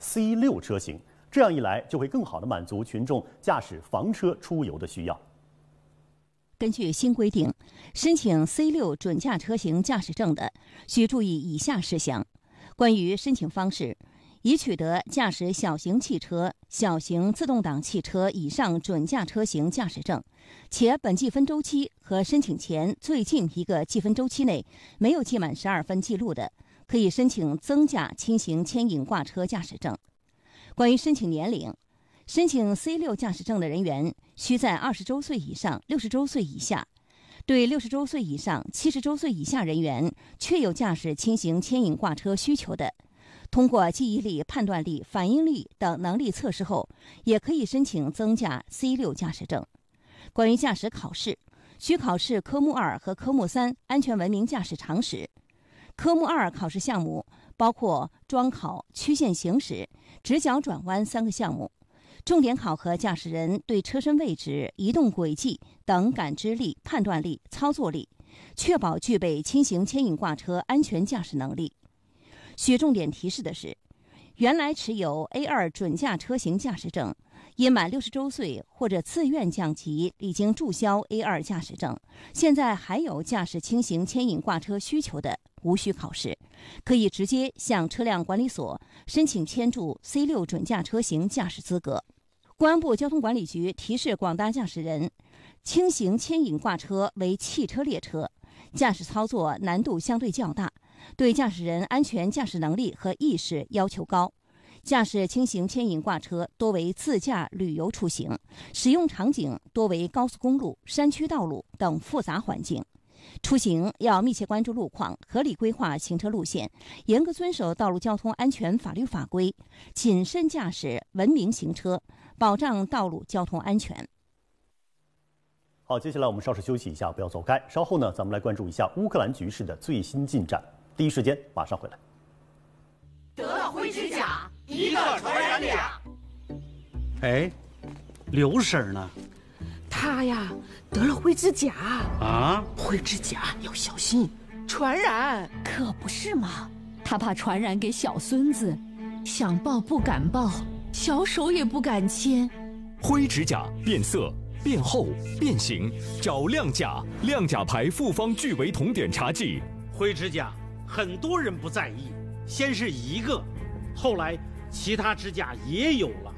C6 车型。这样一来，就会更好地满足群众驾驶房车出游的需要。 根据新规定，申请 C6 准驾车型驾驶证的，需注意以下事项。关于申请方式，已取得驾驶小型汽车、小型自动挡汽车以上准驾车型驾驶证，且本计分周期和申请前最近一个计分周期内没有记满12分记录的，可以申请增驾轻型牵引挂车驾驶证。关于申请年龄，申请 C6 驾驶证的人员需在20周岁以上、60周岁以下。对60周岁以上、70周岁以下人员确有驾驶轻型牵引挂车需求的，通过记忆力、判断力、反应力等能力测试后，也可以申请增驾 C6 驾驶证。关于驾驶考试，需考试科目2和科目3安全文明驾驶常识。科目2考试项目包括桩考、曲线行驶、直角转弯3个项目。重点考核驾驶人对车身位置、移动轨迹等感知力、判断力、操作力，确保具备轻型牵引挂车安全驾驶能力。需重点提示的是，原来持有 A2 准驾车型驾驶证，因满60周岁或者自愿降级已经注销 A2 驾驶证，现在还有驾驶轻型牵引挂车需求的，无需考试，可以直接向车辆管理所申请签注 C6 准驾车型驾驶资格。公安部交通管理局提示广大驾驶人，轻型牵引挂车为汽车列车，驾驶操作难度相对较大，对驾驶人安全驾驶能力和意识要求高。驾驶轻型牵引挂车多为自驾旅游出行，使用场景多为高速公路、山区道路等复杂环境。出行要密切关注路况，合理规划行车路线，严格遵守道路交通安全法律法规，谨慎驾驶，文明行车，保障道路交通安全。 好，接下来我们稍事休息一下，不要走开。稍后呢，咱们来关注一下乌克兰局势的最新进展。第一时间马上回来。 得了灰指甲，一个传染俩。 哎，刘婶呢？ 他呀，得了灰指甲啊！ 灰指甲要小心，传染。 可不是嘛，他怕传染给小孙子，想抱不敢抱，小手也不敢牵。 灰指甲变色、变厚、变形，找亮甲，亮甲牌复方聚维酮碘茶剂。 灰指甲很多人不在意，先是一个，后来其他指甲也有了。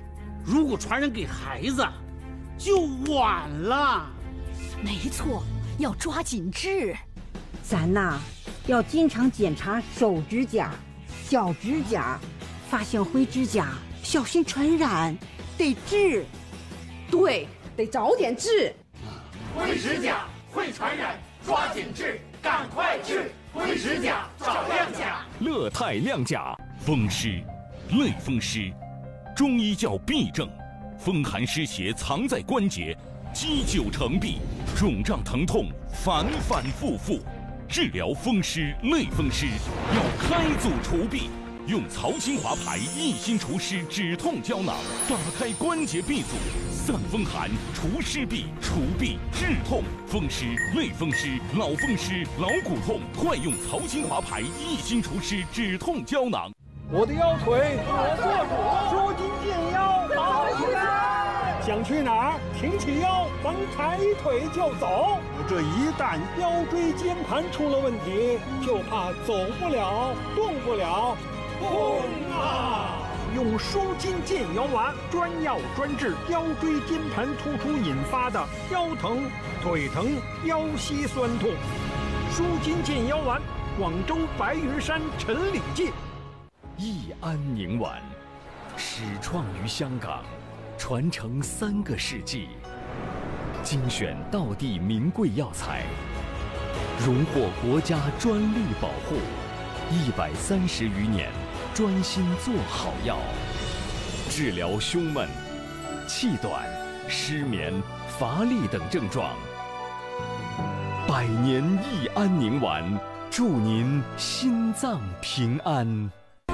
如果传染给孩子，就晚了。 没错，要抓紧治。 咱呐，要经常检查手指甲、脚指甲，发现灰指甲，小心传染，得治。 对，得早点治。 灰指甲会传染，抓紧治，赶快治！灰指甲找亮甲。 乐泰亮甲，风湿、类风湿、中医叫痹症，风寒湿邪藏在关节，积久成痹，肿胀疼痛反反复复。治疗风湿、类风湿要开组除痹，用曹新华牌益心除湿止痛胶囊，打开关节痹组，散风寒、除湿痹、除痹治痛。风湿、类风湿、老风湿、老骨痛，快用曹新华牌益心除湿止痛胶囊。 我的腰腿我做主，舒筋健腰，好起来！想去哪儿？挺起腰，咱抬腿就走。这一旦腰椎间盘出了问题，就怕走不了，动不了。痛啊！用舒筋健腰丸，专药专治腰椎间盘突出引发的腰疼、腿疼、腰膝酸痛。舒筋健腰丸，广州白云山陈李记。 益安宁丸，始创于香港，传承3个世纪，精选道地名贵药材，荣获国家专利保护，130余年，专心做好药，治疗胸闷、气短、失眠、乏力等症状。100年益安宁丸，祝您心脏平安。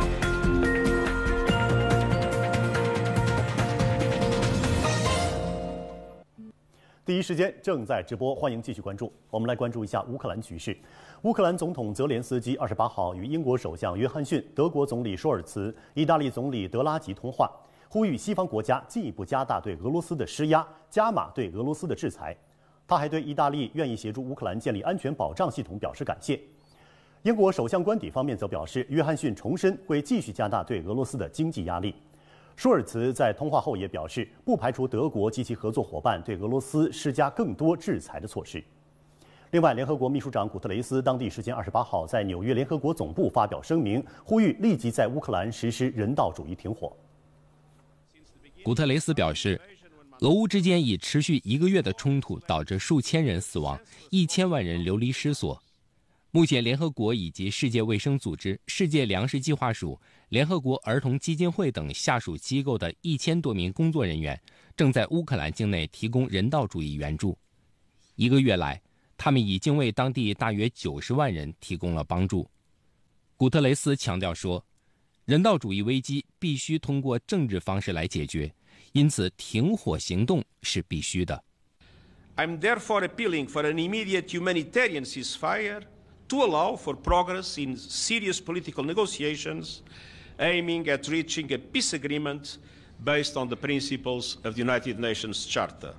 第一时间正在直播，欢迎继续关注。我们来关注一下乌克兰局势。乌克兰总统泽连斯基28号与英国首相约翰逊、德国总理舒尔茨、意大利总理德拉吉通话，呼吁西方国家进一步加大对俄罗斯的施压，加码对俄罗斯的制裁。他还对意大利愿意协助乌克兰建立安全保障系统表示感谢。英国首相官邸方面则表示，约翰逊重申会继续加大对俄罗斯的经济压力。舒尔茨在通话后也表示，不排除德国及其合作伙伴对俄罗斯施加更多制裁的措施。另外，联合国秘书长古特雷斯当地时间28号在纽约联合国总部发表声明，呼吁立即在乌克兰实施人道主义停火。 古特雷斯表示，俄乌之间已持续1个月的冲突导致数千人死亡，1000万人流离失所。目前，联合国以及世界卫生组织、世界粮食计划署、联合国儿童基金会等下属机构的1000多名工作人员正在乌克兰境内提供人道主义援助。1个月来，他们已经为当地大约90万人提供了帮助。古特雷斯强调说，人道主义危机必须通过政治方式来解决，因此停火行动是必须的。 I'm therefore appealing for an immediate humanitarian ceasefire to allow for progress in serious political negotiations aiming at reaching a peace agreement based on the principles of the United Nations Charter.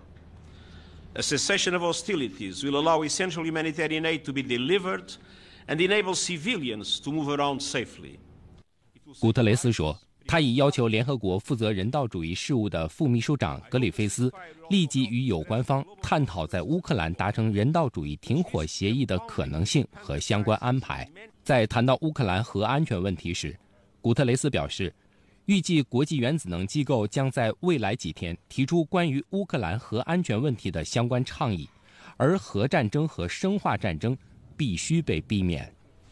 A cessation of hostilities will allow essential humanitarian aid to be delivered and enable civilians to move around safely. 古特雷斯说，他已要求联合国负责人道主义事务的副秘书长格里菲斯立即与有关方探讨在乌克兰达成人道主义停火协议的可能性和相关安排。在谈到乌克兰核安全问题时，古特雷斯表示，预计国际原子能机构将在未来几天提出关于乌克兰核安全问题的相关倡议，而核战争和生化战争必须被避免。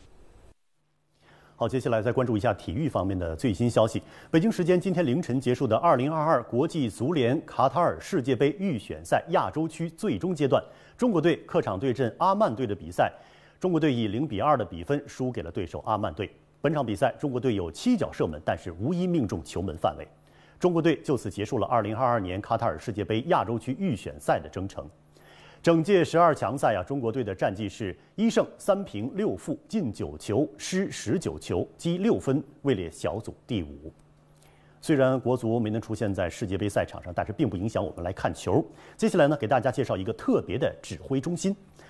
好，接下来再关注一下体育方面的最新消息。北京时间今天凌晨结束的2022国际足联卡塔尔世界杯预选赛亚洲区最终阶段，中国队客场对阵阿曼队的比赛，中国队以0-2的比分输给了对手阿曼队。本场比赛，中国队有7脚射门，但是无一命中球门范围。中国队就此结束了2022年卡塔尔世界杯亚洲区预选赛的征程。整届12强赛中国队的战绩是1胜3平6负，进9球，失19球，积6分，位列小组第5。虽然国足没能出现在世界杯赛场上，但是并不影响我们来看球。接下来呢，给大家介绍一个特别的指挥中心。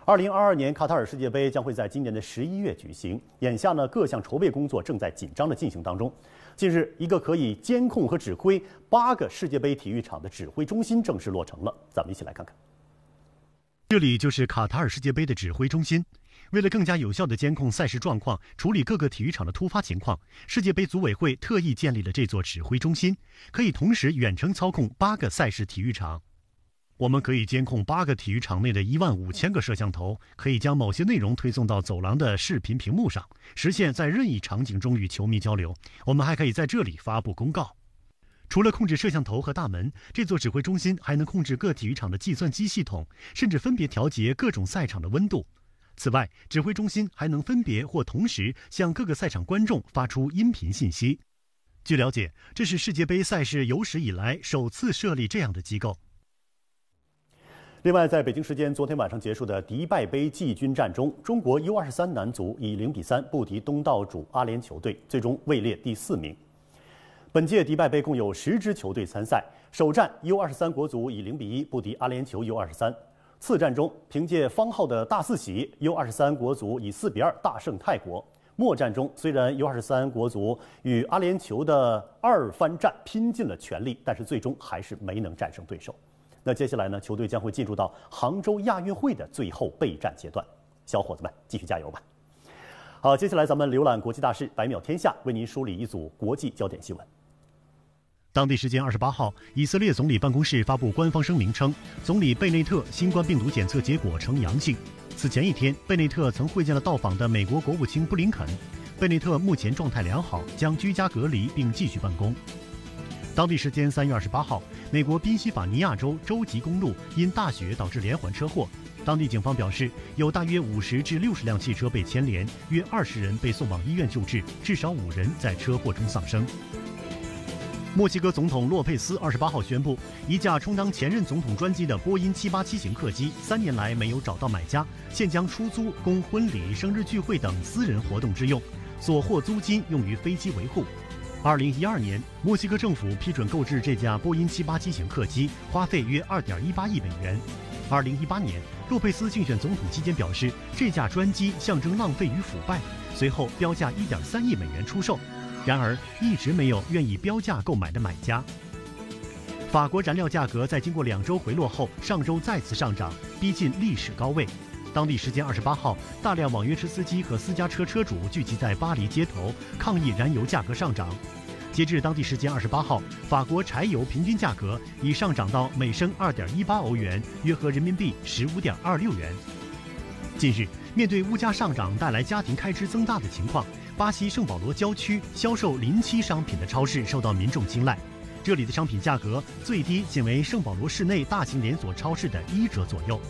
2022年卡塔尔世界杯将会在今年的11月举行，眼下呢，各项筹备工作正在紧张的进行当中。近日，一个可以监控和指挥8个世界杯体育场的指挥中心正式落成了，咱们一起来看看。这里就是卡塔尔世界杯的指挥中心。为了更加有效地监控赛事状况，处理各个体育场的突发情况，世界杯组委会特意建立了这座指挥中心，可以同时远程操控8个赛事体育场。我们可以监控8个体育场内的15000个摄像头，可以将某些内容推送到走廊的视频屏幕上，实现在任意场景中与球迷交流。我们还可以在这里发布公告。除了控制摄像头和大门，这座指挥中心还能控制各体育场的计算机系统，甚至分别调节各种赛场的温度。此外，指挥中心还能分别或同时向各个赛场观众发出音频信息。据了解，这是世界杯赛事有史以来首次设立这样的机构。另外，在北京时间昨天晚上结束的迪拜杯季军战中，中国 U23 男足以0-3不敌东道主阿联酋队，最终位列第4名。本届迪拜杯共有10支球队参赛，首战 U23 国足以0-1不敌阿联酋 U23。次战中，凭借方浩的大四喜 ，U23 国足以4-2大胜泰国。末战中，虽然 U23 国足与阿联酋的2番战拼尽了全力，但是最终还是没能战胜对手。那接下来呢，球队将会进入到杭州亚运会的最后备战阶段，小伙子们继续加油吧！好，接下来咱们浏览国际大事，100秒天下为您梳理一组国际焦点新闻。当地时间28号，以色列总理办公室发布官方声明称，总理贝内特新冠病毒检测结果呈阳性。此前一天，贝内特曾会见了到访的美国国务卿布林肯。贝内特目前状态良好，将居家隔离并继续办公。当地时间3月28号，美国宾夕法尼亚州州级公路因大雪导致连环车祸。当地警方表示，有大约50至60辆汽车被牵连，约20人被送往医院救治，至少5人在车祸中丧生。墨西哥总统洛佩斯28号宣布，一架充当前任总统专机的波音787型客机3年来没有找到买家，现将出租供婚礼、生日聚会等私人活动之用，所获租金用于飞机维护。2012年，墨西哥政府批准购置这架波音787型客机，花费约2.18亿美元。2018年，洛佩斯竞选总统期间表示，这架专机象征浪费与腐败，随后标价1.3亿美元出售。然而，一直没有愿意标价购买的买家。法国燃料价格在经过2周回落后，上周再次上涨，逼近历史高位。当地时间28号，大量网约车司机和私家车车主聚集在巴黎街头，抗议燃油价格上涨。截至当地时间28号，法国柴油平均价格已上涨到每升2.18欧元，约合人民币15.26元。近日，面对物价上涨带来家庭开支增大的情况，巴西圣保罗郊区销售临期商品的超市受到民众青睐。这里的商品价格最低仅为圣保罗市内大型连锁超市的1折左右。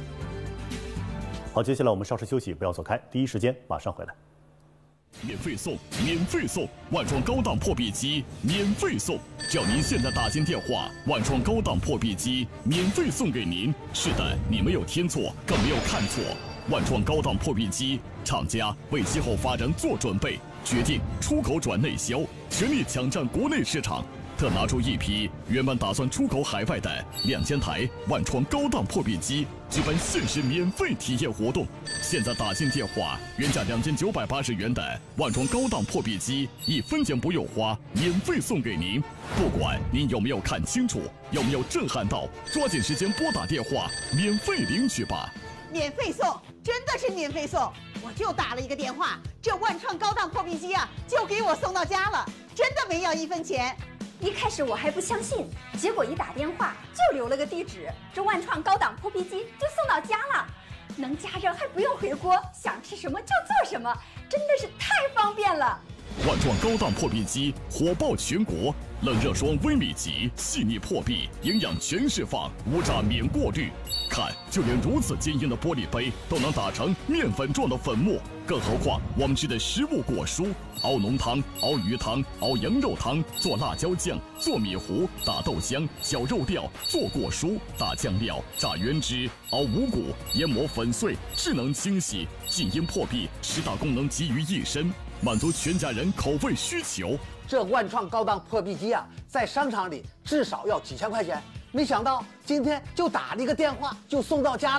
好，接下来我们稍事休息，不要走开，第一时间马上回来。 免费送，免费送，万创高档破壁机免费送！只要您现在打进电话，万创高档破壁机免费送给您。是的，你没有听错，更没有看错。万创高档破壁机，厂家为今后发展做准备，决定出口转内销，全力抢占国内市场。特拿出一批原本打算出口海外的2000台万创高档破壁机，举办限时免费体验活动。现在打进电话，原价2980元的万创高档破壁机，1分钱不用花，免费送给您。不管您有没有看清楚，有没有震撼到，抓紧时间拨打电话，免费领取吧。 免费送，真的是免费送！我就打了一个电话，这万创高档破壁机啊，就给我送到家了，真的没要1分钱。 一开始我还不相信，结果一打电话就留了个地址，这万创高档破壁机就送到家了，能加热还不用回锅，想吃什么就做什么，真的是太方便了。 万创高档破壁机火爆全国，冷热霜微米级，细腻破壁，营养全释放，无渣免过滤。看，就连如此坚硬的玻璃杯都能打成面粉状的粉末，更何况我们吃的食物果蔬，熬浓汤、熬鱼汤、熬羊肉汤，做辣椒酱、做米糊、打豆浆、小肉料、做果蔬、打酱料、榨原汁、熬五谷、研磨粉碎，智能清洗，静音破壁，10大功能集于一身，满足全家人口味需求。 这万创高档破壁机啊，在商场里至少要几千块钱，没想到今天就打了一个电话就送到家了，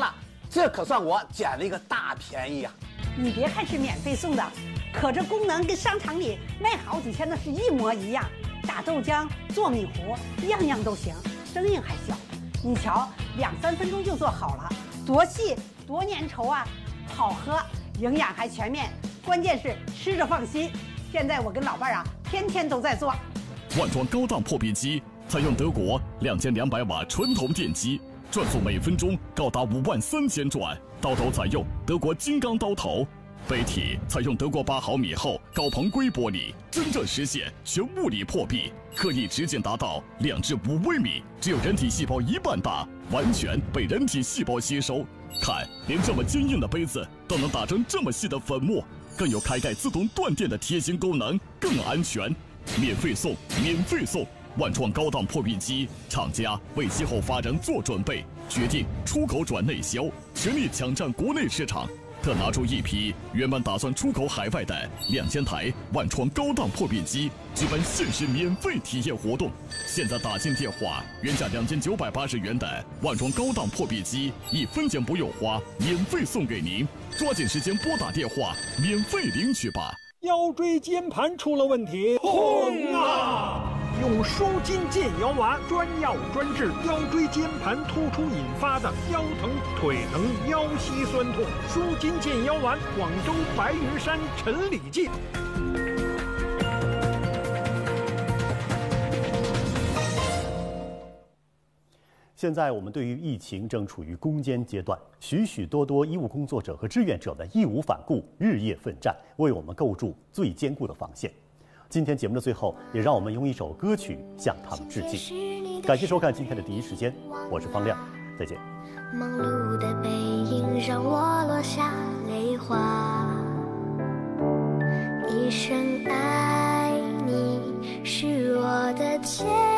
这可算我捡了一个大便宜啊！ 你别看是免费送的，可这功能跟商场里卖好几千的是一模一样。打豆浆、做米糊，样样都行，声音还小。你瞧，2-3分钟就做好了，多细多粘稠啊！好喝，营养还全面，关键是吃着放心。现在我跟老伴儿天天都在做。 万庄高档破壁机采用德国2200瓦纯铜电机，转速每分钟高达53000转，刀头采用德国金刚刀头，杯体采用德国8毫米厚高硼硅玻璃，真正实现全物理破壁，颗粒直径达到2至5微米，只有人体细胞1半大，完全被人体细胞吸收。看，连这么坚硬的杯子都能打成这么细的粉末，更有开盖自动断电的贴心功能，更安全。免费送，免费送！万创高档破壁机，厂家为今后发展做准备，决定出口转内销，全力抢占国内市场。特拿出一批原本打算出口海外的2000台万创高档破壁机，举办限时免费体验活动。现在打进电话，原价2980元的万创高档破壁机，1分钱不用花，免费送给您。抓紧时间拨打电话，免费领取吧。 腰椎间盘出了问题，轰啊！用舒筋健腰丸，专药专治腰椎间盘突出引发的腰疼、腿疼、腰膝酸痛。舒筋健腰丸，广州白云山陈李记。 现在我们对于疫情正处于攻坚阶段，许许多多医务工作者和志愿者们义无反顾、日夜奋战，为我们构筑最坚固的防线。今天节目的最后，也让我们用一首歌曲向他们致敬。感谢收看今天的第一时间，我是方亮，再见。 忙碌的背影让我落下泪花，一生爱你是我的结